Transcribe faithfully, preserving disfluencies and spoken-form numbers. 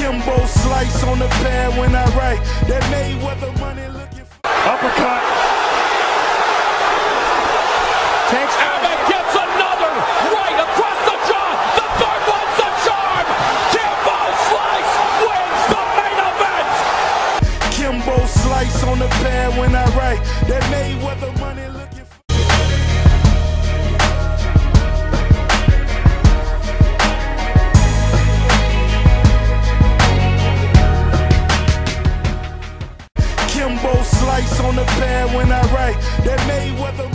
Kimbo Slice on the pad when I write. That Mayweather money looking for. Uppercut. Takes Abbott gets another right across the jaw. The third one's the charm. Kimbo Slice wins the main event. Kimbo Slice on the pad when I write. That Mayweather money looking for. Kimbo Slice on the pad when I write. That Mayweather